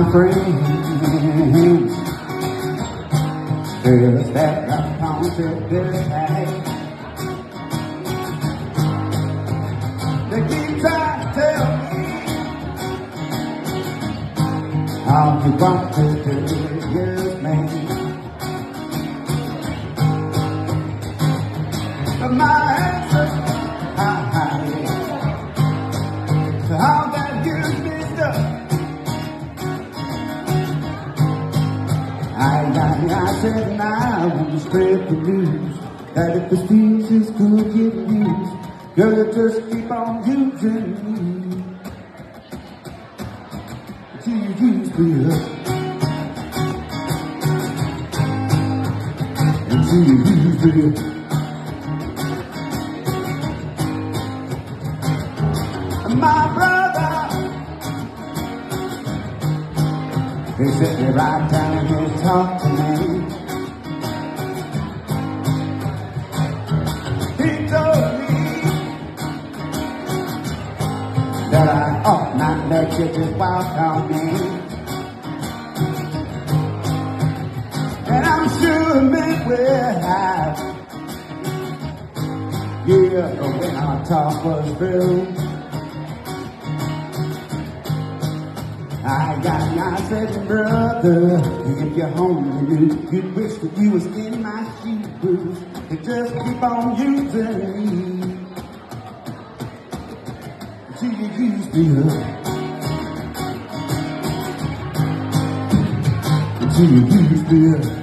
my friend. Girls that got counted this high, they keep trying to tell me how you want to do this, man. But my answer, so how that gives me stuff. I said, and I want to spread the news that if the species could get used, girl, it just keep on using me till you use me up, until you use me up. My brother, he set me right down and he talked to me. He told me that I ought not let you just walk on me. And I'm sure men will have, yeah, but when our talk was through, I said, brother, if you're home you'd wish that you was in my shoes. You just keep on using me till you use me up, until you use me up.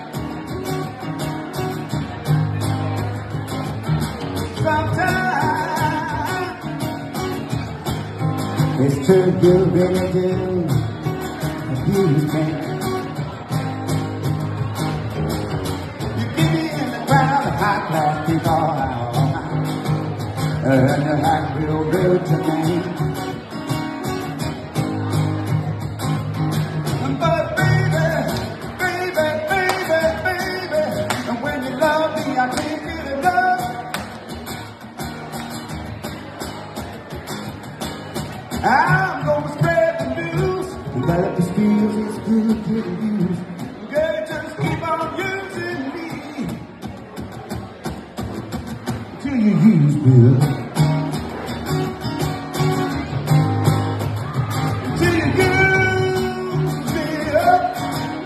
Sometimes it's too good, really do. You give me in the crowd, a high class people out all night, and you act real good to me. But baby, and when you love me, I can't get enough. I'm gonna spread the news that if the skills is good to use, girl, just keep on using me till you use me up, till you use me up.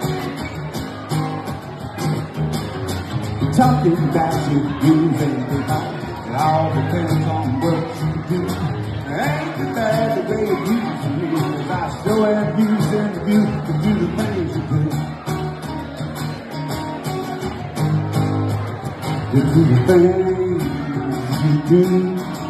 Talking about you using people, it all depends on what you do. Ain't too bad the way you're using me, 'cause I sure am using you to do the things you do. To do the things you do.